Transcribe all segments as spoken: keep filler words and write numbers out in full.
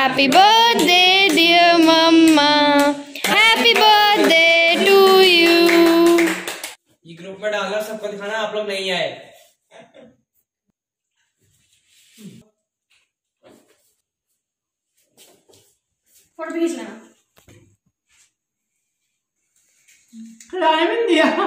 Happy birthday dear mama, happy birthday to you। ये group में डालना, सबको दिखाना आप लोग नहीं आए। फोटो खींच लेना। खिलाने दिया।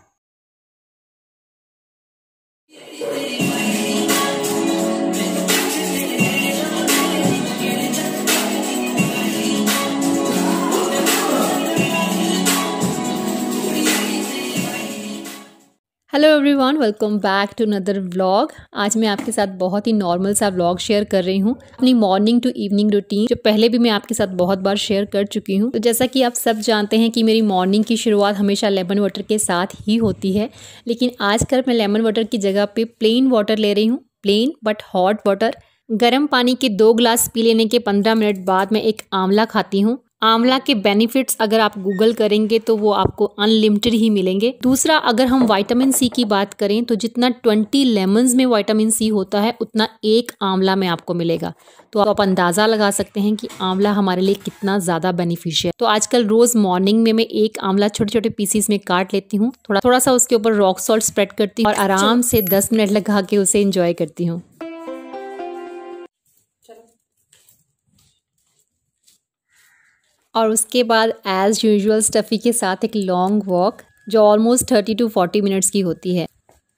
Hello everyone, welcome back to another vlog. आज मैं आपके साथ बहुत ही नॉर्मल सा व्लॉग शेयर कर रही हूँ, अपनी मॉर्निंग टू इवनिंग रूटीन, जो पहले भी मैं आपके साथ बहुत बार शेयर कर चुकी हूँ। तो जैसा कि आप सब जानते हैं कि मेरी मॉर्निंग की शुरुआत हमेशा लेमन वाटर के साथ ही होती है, लेकिन आजकल मैं लेमन वाटर की जगह पे प्लेन वाटर ले रही हूँ। Plain but hot water. गर्म पानी के दो ग्लास पी लेने के पंद्रह मिनट बाद मैं एक आंवला खाती हूँ। आंवला के बेनिफिट्स अगर आप गूगल करेंगे तो वो आपको अनलिमिटेड ही मिलेंगे। दूसरा, अगर हम विटामिन सी की बात करें तो जितना बीस लेमन्स में विटामिन सी होता है उतना एक आंवला में आपको मिलेगा। तो आप अंदाज़ा लगा सकते हैं कि आंवला हमारे लिए कितना ज़्यादा बेनिफिशियल। तो आजकल रोज़ मॉर्निंग में मैं एक आंवला छोटे छोटे पीसीस में काट लेती हूँ, थोड़ा थोड़ा सा उसके ऊपर रॉक सॉल्ट स्प्रेड करती हूँ और आराम से दस मिनट लगा के उसे इंजॉय करती हूँ। और उसके बाद एज़ यूजुअल स्टफ़ी के साथ एक लॉन्ग वॉक, जो almost thirty to forty minutes की होती है।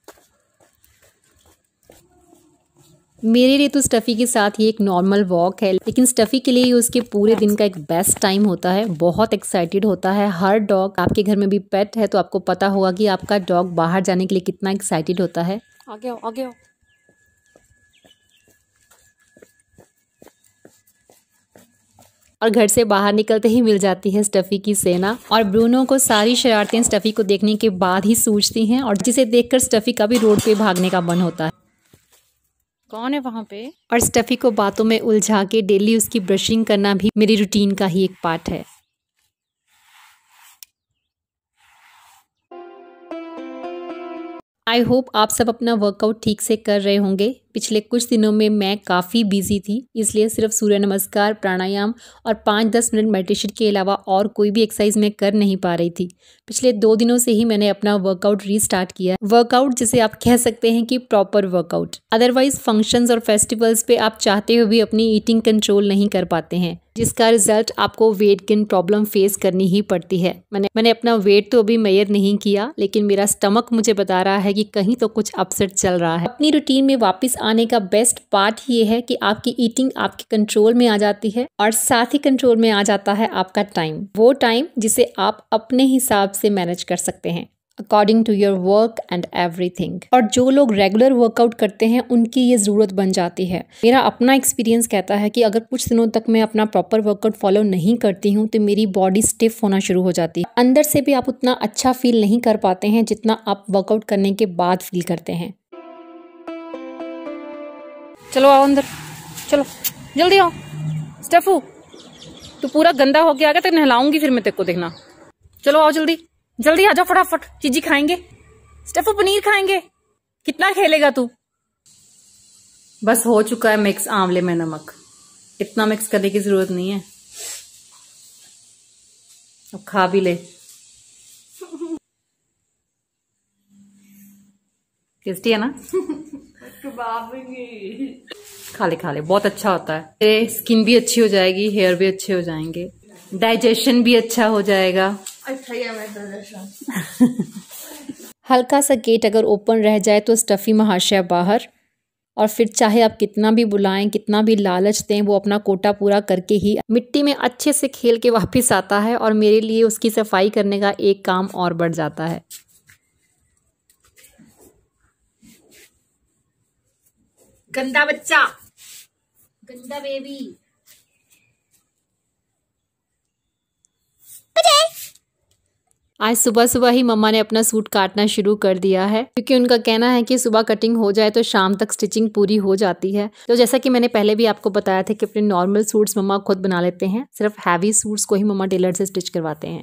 मेरे लिए तो स्टफ़ी के साथ ये एक नॉर्मल वॉक है, लेकिन स्टफ़ी के लिए ये उसके पूरे दिन का एक बेस्ट टाइम होता है। बहुत एक्साइटेड होता है। हर डॉग, आपके घर में भी पेट है तो आपको पता होगा कि आपका डॉग बाहर जाने के लिए कितना एक्साइटेड होता है। आगे आओ, आगे आओ। और घर से बाहर निकलते ही मिल जाती है स्टफ़ी की सेना। और ब्रूनो को सारी शरारतें स्टफ़ी को देखने के बाद ही सूझती हैं, और जिसे देखकर स्टफ़ी का भी रोड पे भागने का मन होता है। कौन है वहाँ पे? और स्टफ़ी को बातों में उलझा के डेली उसकी ब्रशिंग करना भी मेरी रूटीन का ही एक पार्ट है। आई होप आप सब अपना वर्कआउट ठीक से कर रहे होंगे। पिछले कुछ दिनों में मैं काफ़ी बिजी थी, इसलिए सिर्फ सूर्य नमस्कार, प्राणायाम और पाँच दस मिनट मेडिटेशन के अलावा और कोई भी एक्सरसाइज मैं कर नहीं पा रही थी। पिछले दो दिनों से ही मैंने अपना वर्कआउट रीस्टार्ट किया। वर्कआउट जिसे आप कह सकते हैं कि प्रॉपर वर्कआउट। अदरवाइज फंक्शंस और फेस्टिवल्स पे आप चाहते हुए भी अपनी ईटिंग कंट्रोल नहीं कर पाते हैं, जिसका रिजल्ट आपको वेट गेन प्रॉब्लम फेस करनी ही पड़ती है। मैंने मैंने अपना वेट तो अभी मेजर नहीं किया, लेकिन मेरा स्टमक मुझे बता रहा है कि कहीं तो कुछ अपसेट चल रहा है। अपनी रूटीन में वापस आने का बेस्ट पार्ट ये है कि आपकी ईटिंग आपके कंट्रोल में आ जाती है, और साथ ही कंट्रोल में आ जाता है आपका टाइम। वो टाइम जिसे आप अपने हिसाब से मैनेज कर सकते हैं according to your work and everything. और जो लोग रेगुलर वर्कआउट करते हैं उनकी ये ज़रूरत बन जाती है। मेरा अपना एक्सपीरियंस कहता है कि अगर कुछ दिनों तक मैं अपना प्रॉपर वर्कआउट फॉलो नहीं करती हूँ तो मेरी बॉडी स्टिफ होना शुरू हो जाती है। अंदर से भी आप उतना अच्छा फील नहीं कर पाते हैं जितना आप वर्कआउट करने के बाद फील करते हैं। चलो आओ अंदर, चलो जल्दी आओ। स्टेफू, तू पूरा गंदा होके आ गया, तो नहलाऊंगी फिर मैं तेरे को, देखना। चलो आओ जल्दी जल्दी आ जाओ फटाफट। चीजी खाएंगे स्टेफू, पनीर खाएंगे। कितना खेलेगा तू? बस हो चुका है मिक्स आंवले में नमक। इतना मिक्स करने की जरूरत नहीं है, अब खा भी ले। टेस्टी है ना? खा ले खा ले, बहुत अच्छा होता है। तेरे स्किन भी अच्छी हो जाएगी, हेयर भी अच्छे हो जाएंगे, डाइजेशन भी अच्छा हो जाएगा। अच्छा ही है मैं डाइजेशन। हल्का सा गेट अगर ओपन रह जाए तो स्टफ़ी महाशय बाहर, और फिर चाहे आप कितना भी बुलाएं, कितना भी लालच दें, वो अपना कोटा पूरा करके ही मिट्टी में अच्छे से खेल के वापस आता है, और मेरे लिए उसकी सफाई करने का एक काम और बढ़ जाता है। गंदा बच्चा, गंदा बेबी। आज सुबह सुबह ही मम्मा ने अपना सूट काटना शुरू कर दिया है, क्योंकि उनका कहना है कि सुबह कटिंग हो जाए तो शाम तक स्टिचिंग पूरी हो जाती है। तो जैसा कि मैंने पहले भी आपको बताया था कि अपने नॉर्मल सूट्स मम्मा खुद बना लेते हैं, सिर्फ हैवी सूट्स को ही मम्मा टेलर से स्टिच करवाते हैं।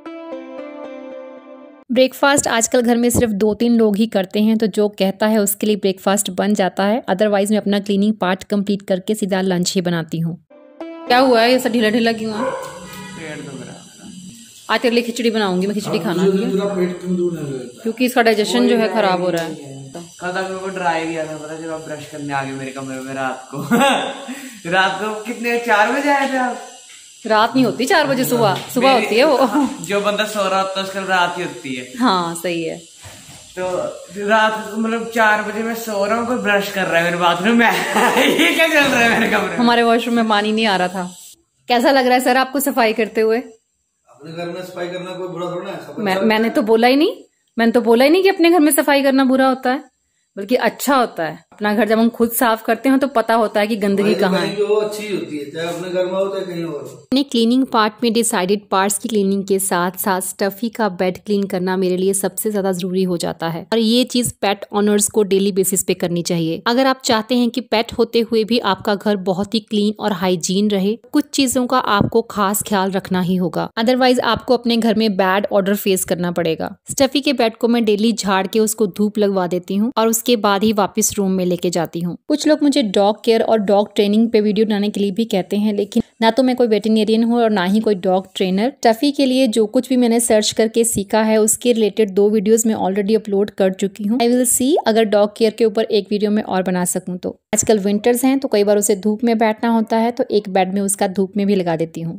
ब्रेकफास्ट आजकल घर में सिर्फ दो तीन लोग ही करते हैं, तो जो कहता है उसके लिए ब्रेकफास्ट बन जाता है। अदरवाइज मैं अपना क्लीनिंग पार्ट कंप्लीट करके सीधा लंच ही बनाती हूँ। क्या हुआ है, ये सब ढीला ढीला क्यों है? पेट दुख रहा है। आज तेरे लिए खिचड़ी बनाऊंगी मैं, खिचड़ी खाना है क्योंकि इसका डाइजेशन जो है खराब हो रहा है। कल तक मेरे को ड्राई किया था, पता जब आप ब्रश करने आ गए मेरे कमरे में रात को रात को कितने चार बजे आए थे आप? रात नहीं होती चार बजे, सुबह सुबह होती है वो। जो बंदा सो रहा होता है उसका रात ही होती है। हाँ सही है। तो रात मतलब चार बजे मैं सो रहा हूँ, कोई ब्रश कर रहा है मेरे बाथरूम में ये क्या चल रहा है मेरे कमरे में? हमारे वॉशरूम में पानी नहीं आ रहा था। कैसा लग रहा है सर आपको सफाई करते हुए? अपने घर में सफाई करना कोई बुरा थोड़ा है। मैं, मैंने तो बोला ही नहीं मैंने तो बोला ही नहीं कि अपने घर में सफाई करना बुरा होता है, बल्कि अच्छा होता है। अपना घर जब हम खुद साफ करते हैं तो पता होता है कि गंदगी कहाँ है। वो अच्छी होती है, चाहे अपने घर में हो चाहे कहीं और। अपने क्लीनिंग पार्ट में डिसाइडेड पार्ट्स की क्लीनिंग के साथ साथ स्टफी का बेड क्लीन करना मेरे लिए सबसे ज्यादा जरूरी हो जाता है, और ये चीज पेट ऑनर्स को डेली बेसिस पे करनी चाहिए। अगर आप चाहते हैं कि पेट होते हुए भी आपका घर बहुत ही क्लीन और हाइजीन रहे, कुछ चीजों का आपको खास ख्याल रखना ही होगा, अदरवाइज आपको अपने घर में बैड ऑर्डर फेस करना पड़ेगा। स्टफी के बेड को मैं डेली झाड़ के उसको धूप लगवा देती हूँ और उसके बाद ही वापस रूम में लेके जाती हूँ। कुछ लोग मुझे डॉग केयर और डॉग ट्रेनिंग पे वीडियो बनाने के लिए भी कहते हैं, लेकिन ना तो मैं कोई वेटरनेरियन हूँ और ना ही कोई डॉग ट्रेनर। स्टफी के लिए जो कुछ भी मैंने सर्च करके सीखा है उसके रिलेटेड दो वीडियोस मैं ऑलरेडी अपलोड कर चुकी हूँ। आई विल सी अगर डॉग केयर के ऊपर एक वीडियो में और बना सकूँ तो। आजकल विंटर्स हैं तो कई बार उसे धूप में बैठना होता है, तो एक बेड में उसका धूप में भी लगा देती हूँ।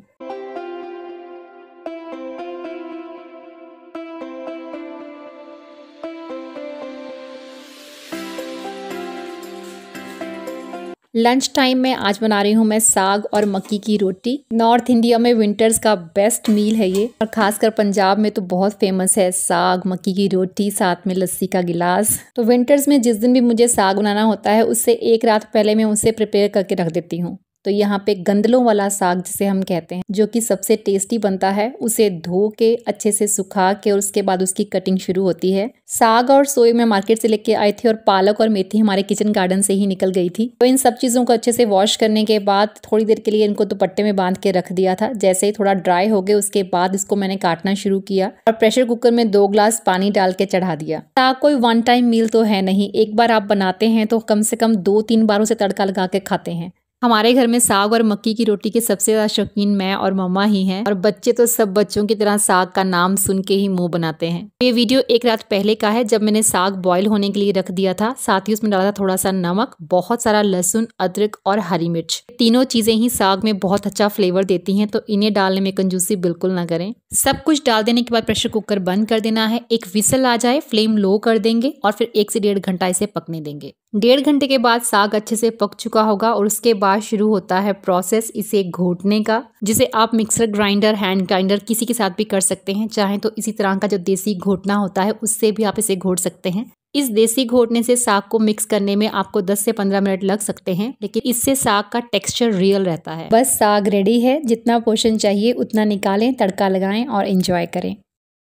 लंच टाइम में आज बना रही हूँ मैं साग और मक्की की रोटी। नॉर्थ इंडिया में विंटर्स का बेस्ट मील है ये, और खासकर पंजाब में तो बहुत फेमस है साग मक्की की रोटी साथ में लस्सी का गिलास। तो विंटर्स में जिस दिन भी मुझे साग बनाना होता है उससे एक रात पहले मैं उसे प्रिपेयर करके रख देती हूँ। तो यहाँ पे गंदलों वाला साग जिसे हम कहते हैं, जो कि सबसे टेस्टी बनता है, उसे धो के अच्छे से सुखा के और उसके बाद उसकी कटिंग शुरू होती है। साग और सोए मैं मार्केट से लेके आई थी और पालक और मेथी हमारे किचन गार्डन से ही निकल गई थी। तो इन सब चीज़ों को अच्छे से वॉश करने के बाद थोड़ी देर के लिए इनको दुपट्टे में बांध के रख दिया था। जैसे ही थोड़ा ड्राई हो गए उसके बाद इसको मैंने काटना शुरू किया और प्रेशर कुकर में दो ग्लास पानी डाल के चढ़ा दिया। साग कोई वन टाइम मील तो है नहीं, एक बार आप बनाते हैं तो कम से कम दो तीन बार उसे तड़का लगा के खाते हैं। हमारे घर में साग और मक्की की रोटी के सबसे ज्यादा शौकीन मैं और मम्मा ही हैं, और बच्चे तो सब बच्चों की तरह साग का नाम सुन के ही मुंह बनाते हैं। ये वीडियो एक रात पहले का है जब मैंने साग बॉईल होने के लिए रख दिया था। साथ ही उसमें डाला था थोड़ा सा नमक, बहुत सारा लहसुन, अदरक और हरी मिर्च। तीनों चीजें ही साग में बहुत अच्छा फ्लेवर देती हैं, तो इन्हें डालने में कंजूसी बिल्कुल ना करें। सब कुछ डाल देने के बाद प्रेशर कुकर बंद कर देना है। एक विसल आ जाए फ्लेम लो कर देंगे और फिर एक से डेढ़ घंटा इसे पकने देंगे। डेढ़ घंटे के बाद साग अच्छे से पक चुका होगा और उसके बाद शुरू होता है प्रोसेस इसे घोटने का, जिसे आप मिक्सर ग्राइंडर, हैंड ग्राइंडर किसी के साथ भी कर सकते हैं। चाहे तो इसी तरह का जो देसी घोटना होता है उससे भी आप इसे घोट सकते हैं। इस देसी घोटने से साग को मिक्स करने में आपको दस से पंद्रह मिनट लग सकते हैं, लेकिन इससे साग का टेक्सचर रियल रहता है। बस साग रेडी है, जितना पोर्शन चाहिए उतना निकालें, तड़का लगाएं और एंजॉय करें।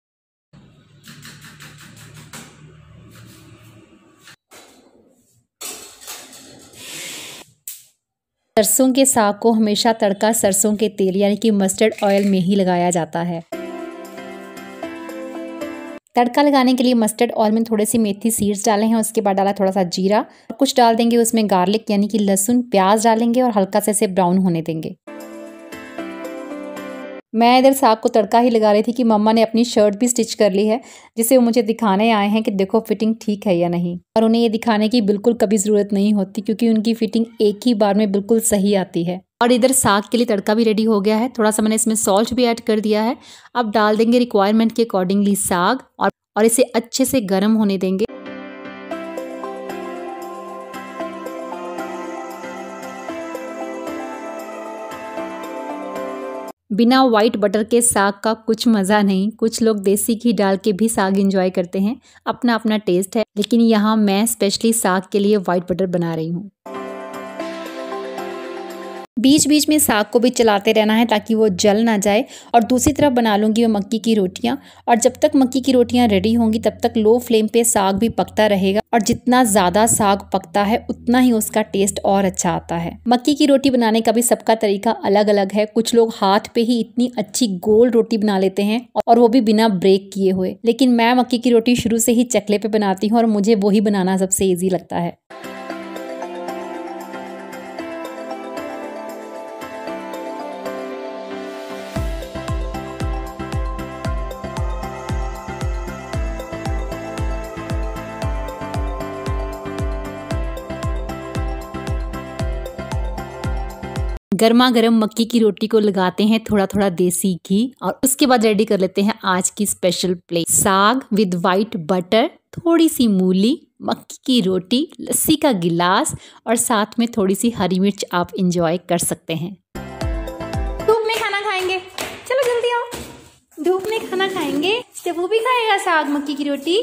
सरसों के साग को हमेशा तड़का सरसों के तेल यानी कि मस्टर्ड ऑयल में ही लगाया जाता है। तड़का लगाने के लिए मस्टर्ड ऑयल में थोड़े से मेथी सीड्स डाले हैं, उसके बाद डाला थोड़ा सा जीरा और कुछ डाल देंगे उसमें गार्लिक यानी कि लहसुन, प्याज डालेंगे और हल्का से इसे ब्राउन होने देंगे। मैं इधर साग को तड़का ही लगा रही थी कि मम्मा ने अपनी शर्ट भी स्टिच कर ली है, जिसे वो मुझे दिखाने आए हैं कि देखो फिटिंग ठीक है या नहीं। और उन्हें ये दिखाने की बिल्कुल कभी ज़रूरत नहीं होती क्योंकि उनकी फिटिंग एक ही बार में बिल्कुल सही आती है। और इधर साग के लिए तड़का भी रेडी हो गया है। थोड़ा सा मैंने इसमें सॉल्ट भी ऐड कर दिया है। अब डाल देंगे रिक्वायरमेंट के अकॉर्डिंगली साग और, और इसे अच्छे से गर्म होने देंगे। बिना व्हाइट बटर के साग का कुछ मज़ा नहीं। कुछ लोग देसी घी डाल के भी साग एंजॉय करते हैं, अपना अपना टेस्ट है, लेकिन यहाँ मैं स्पेशली साग के लिए व्हाइट बटर बना रही हूँ। बीच बीच में साग को भी चलाते रहना है ताकि वो जल ना जाए। और दूसरी तरफ बना लूँगी मैं मक्की की रोटियाँ, और जब तक मक्की की रोटियाँ रेडी होंगी तब तक लो फ्लेम पे साग भी पकता रहेगा। और जितना ज़्यादा साग पकता है उतना ही उसका टेस्ट और अच्छा आता है। मक्की की रोटी बनाने का भी सबका तरीका अलग अलग है। कुछ लोग हाथ पे ही इतनी अच्छी गोल रोटी बना लेते हैं और वो भी बिना ब्रेक किए हुए, लेकिन मैं मक्की की रोटी शुरू से ही चकले पे बनाती हूँ और मुझे वही बनाना सबसे ईजी लगता है। गर्मा गर्म मक्की की रोटी को लगाते हैं थोड़ा थोड़ा देसी घी और उसके बाद रेडी कर लेते हैं आज की special plate. Saag with white butter, थोड़ी सी मूली, मक्की की रोटी, लस्सी का गिलास और साथ में थोड़ी सी हरी मिर्च आप इंजॉय कर सकते हैं। धूप में खाना खाएंगे, चलो जल्दी आओ। धूप में खाना खाएंगे, स्टेफू भी खाएगा साग मक्की की रोटी।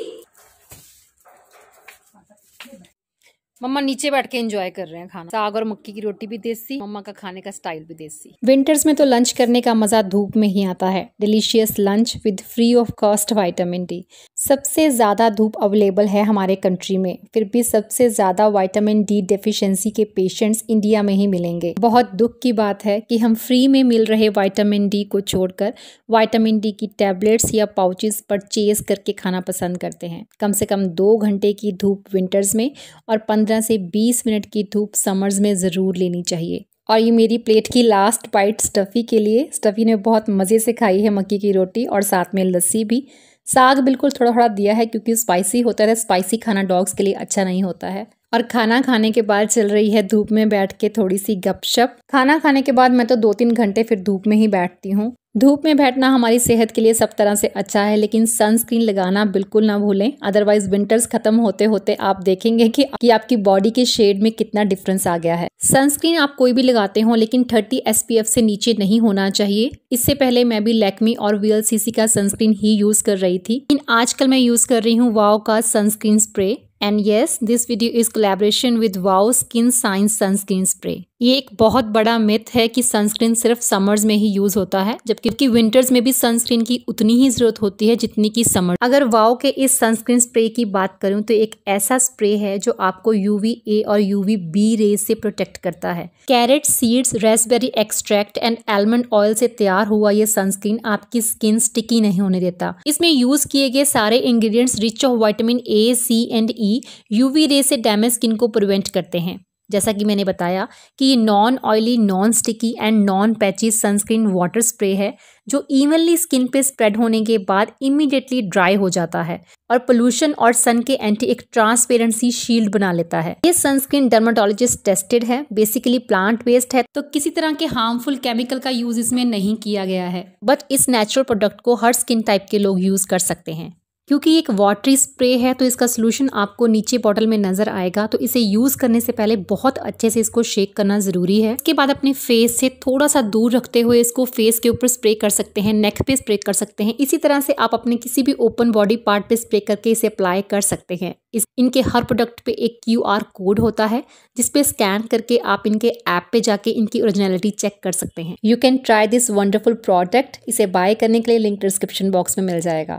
मम्मा नीचे बैठ के एंजॉय कर रहे हैं खाना, साग और मक्की की रोटी भी देसी, मम्मा का खाने का स्टाइल भी देसी। विंटर्स में तो लंच करने का मजा धूप में ही आता है। Delicious lunch with free of cost vitamin D. सबसे ज्यादा धूप अवेलेबल है हमारे कंट्री में, फिर भी सबसे ज्यादा विटामिन डी डेफिशिएंसी के पेशेंट्स इंडिया में ही मिलेंगे। बहुत दुख की बात है कि हम फ्री में मिल रहे विटामिन डी को छोड़कर विटामिन डी की टैबलेट्स या पाउचेस परचेज करके खाना पसंद करते हैं। कम से कम दो घंटे की धूप विंटर्स में और पंद्रह से बीस मिनट की धूप समर्स में ज़रूर लेनी चाहिए। और ये मेरी प्लेट की लास्ट बाइट स्टफ़ी के लिए। स्टफ़ी ने बहुत मज़े से खाई है मक्की की रोटी और साथ में लस्सी भी। साग बिल्कुल थोड़ा थोड़ा दिया है क्योंकि स्पाइसी होता है, स्पाइसी खाना डॉग्स के लिए अच्छा नहीं होता है। और खाना खाने के बाद चल रही है धूप में बैठ के थोड़ी सी गपशप। खाना खाने के बाद मैं तो दो तीन घंटे फिर धूप में ही बैठती हूँ। धूप में बैठना हमारी सेहत के लिए सब तरह से अच्छा है, लेकिन सनस्क्रीन लगाना बिल्कुल ना भूलें, अदरवाइज विंटर्स खत्म होते होते आप देखेंगे कि, कि आपकी बॉडी के शेड में कितना डिफरेंस आ गया है। सनस्क्रीन आप कोई भी लगाते हो लेकिन तीस एस पी एफ से नीचे नहीं होना चाहिए। इससे पहले मैं भी लैक्मी और वी एल सी सी का सनस्क्रीन ही यूज कर रही थी, लेकिन आजकल मैं यूज कर रही हूँ वाओ का sunscreen spray. And yes, this video is collaboration with Wow Skin Science sunscreen spray. ये एक बहुत बड़ा मिथ है कि सनस्क्रीन सिर्फ समर्स में ही यूज होता है, जबकि विंटर्स में भी सनस्क्रीन की उतनी ही जरूरत होती है जितनी की समर। अगर वाओ के इस सनस्क्रीन स्प्रे की बात करूं तो एक ऐसा स्प्रे है जो आपको यूवी ए और यूवी बी रेज से प्रोटेक्ट करता है। Carrot seeds, raspberry extract and almond oil से तैयार हुआ ये सनस्क्रीन आपकी स्किन स्टिकी नहीं होने देता। इसमें यूज किए गए सारे ingredients rich of vitamin A, C and E UV ray से डैमेज स्किन को प्रिवेंट करते हैं। जैसा कि मैंने बताया कि ये non oily, non sticky and non patchy sunscreen water spray है जो इवनली स्किन पे स्प्रेड होने के बाद इमीडिएटली ड्राई हो जाता है और पोल्यूशन और सन के एंटी एक ट्रांसपेरेंसी शील्ड बना लेता है। ये सनस्क्रीन डर्माटोलॉजिस्ट टेस्टेड है, बेसिकली प्लांट बेस्ड है, तो किसी तरह के हार्मफुल केमिकल का यूज इसमें नहीं किया गया है। बट इस नेचुरल प्रोडक्ट को हर स्किन टाइप के लोग यूज कर सकते हैं। क्योंकि एक वाटरी स्प्रे है तो इसका सोल्यूशन आपको नीचे बॉटल में नजर आएगा, तो इसे यूज करने से पहले बहुत अच्छे से इसको शेक करना जरूरी है। इसके बाद अपने फेस से थोड़ा सा दूर रखते हुए इसको फेस के ऊपर स्प्रे कर सकते हैं, नेक पे स्प्रे कर सकते हैं। इसी तरह से आप अपने किसी भी ओपन बॉडी पार्ट पे स्प्रे करके इसे अप्लाई कर सकते हैं। इस इनके हर प्रोडक्ट पे एक क्यू आर कोड होता है जिसपे स्कैन करके आप इनके ऐप पे जाके इनकी ओरिजिनलिटी चेक कर सकते हैं। You can try this wonderful product. इसे बाय करने के लिए लिंक डिस्क्रिप्शन बॉक्स में मिल जाएगा।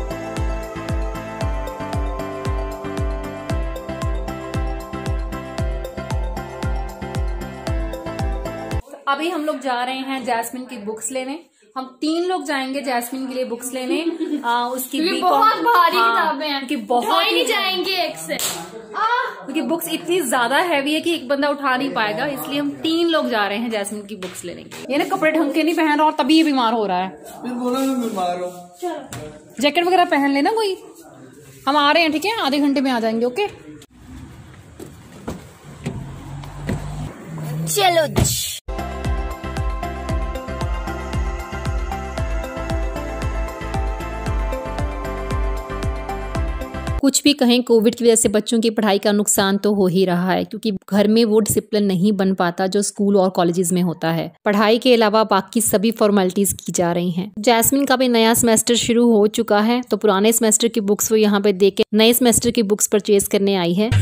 अभी हम लोग जा रहे हैं जैस्मिन की बुक्स लेने। हम तीन लोग जाएंगे जैस्मिन के लिए बुक्स लेने। आ, उसकी बहुत भारी हाँ, किताबें हैं कि बहुत ही नहीं जाएंगे एक से। क्योंकि बुक्स इतनी ज्यादा हैवी है कि एक बंदा उठा नहीं पाएगा, इसलिए हम तीन लोग जा रहे हैं जैस्मिन की बुक्स लेने के लिए। ये ना कपड़े ढंग के नहीं पहन रहा और तभी ये बीमार हो रहा है। बोला मैं बीमार हूँ। जैकेट वगैरह पहन लेना कोई। हम आ रहे हैं, ठीक है, आधे घंटे में आ जाएंगे। ओके चलो। कुछ भी कहें, कोविड की वजह से बच्चों की पढ़ाई का नुकसान तो हो ही रहा है क्योंकि घर में वो डिसिप्लिन नहीं बन पाता जो स्कूल और कॉलेजेस में होता है। पढ़ाई के अलावा बाकी सभी फॉर्मेलिटीज की जा रही हैं। जैस्मिन का भी नया सेमेस्टर शुरू हो चुका है तो पुराने सेमेस्टर की बुक्स वो यहाँ पे देके नए सेमेस्टर की बुक्स परचेज करने आई है।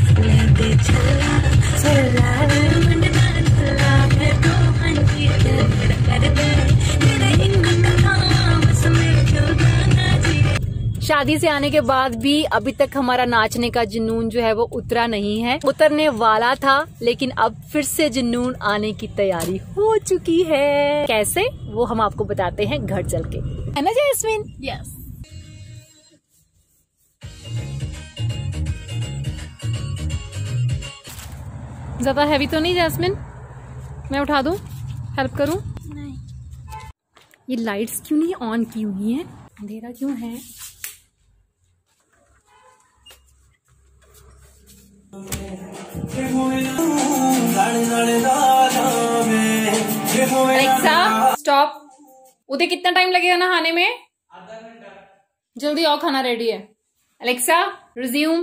शादी से आने के बाद भी अभी तक हमारा नाचने का जुनून जो है वो उतरा नहीं है। उतरने वाला था लेकिन अब फिर से जुनून आने की तैयारी हो चुकी है। कैसे, वो हम आपको बताते हैं घर चल के, है ना जैस्मिन? यस। ज्यादा हैवी तो नहीं जैस्मिन? मैं उठा दूं? हेल्प करूं? नहीं। ये लाइट्स क्यों नहीं ऑन की हुई हैं? अंधेरा क्यों है? नाले नाले दादा में अलेक्सा स्टॉप। उधर कितना टाइम लगेगा नहाने में? जल्दी आओ, खाना रेडी है। Alexa resume.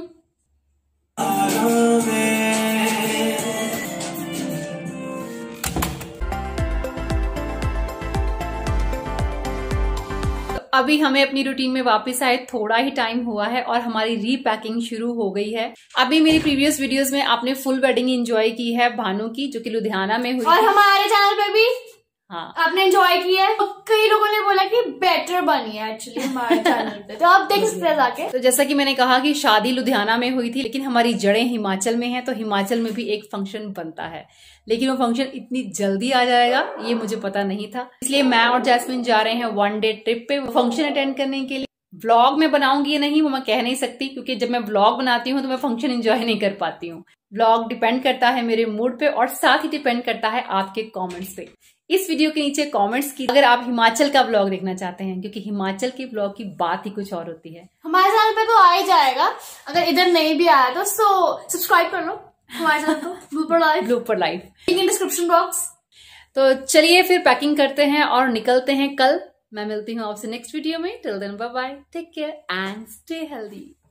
अभी हमें अपनी रूटीन में वापस आए थोड़ा ही टाइम हुआ है और हमारी रीपैकिंग शुरू हो गई है। अभी मेरी प्रीवियस वीडियोस में आपने फुल वेडिंग एंजॉय की है भानु की, जो कि लुधियाना में हुई और हमारे चैनल पे भी हाँ आपने एंजॉय किया है। कई लोगों ने बोला कि बेटर बनी है एक्चुअली हमारे चैनल पे, तो आप देख सकते हैं जाके। तो जैसा कि मैंने कहा कि शादी लुधियाना में हुई थी, लेकिन हमारी जड़ें हिमाचल में हैं, तो हिमाचल में भी एक फंक्शन बनता है, लेकिन वो फंक्शन इतनी जल्दी आ जाएगा ये मुझे पता नहीं था। इसलिए मैं और जैस्मिन जा रहे हैं वन डे ट्रिप पे वो फंक्शन अटेंड करने के लिए। व्लॉग में बनाऊंगी या नहीं वो मैं कह नहीं सकती, क्योंकि जब मैं व्लॉग बनाती हूँ तो मैं फंक्शन एंजॉय नहीं कर पाती हूँ। व्लॉग डिपेंड करता है मेरे मूड पे और साथ ही डिपेंड करता है आपके कमेंट्स पे। इस वीडियो के नीचे कमेंट्स की अगर आप हिमाचल का व्लॉग देखना चाहते हैं, क्योंकि हिमाचल के व्लॉग की बात ही कुछ और होती है। हमारे चैनल पे तो आ ही जाएगा, अगर इधर नहीं भी आया तो सो सब्सक्राइब कर लो हमारे चैनल को, blooper live blooper live link in description box. तो चलिए फिर पैकिंग करते हैं और निकलते हैं कल। मैं मिलती हूँ आपसे नेक्स्ट वीडियो में। Till then bye bye, take care and stay healthy.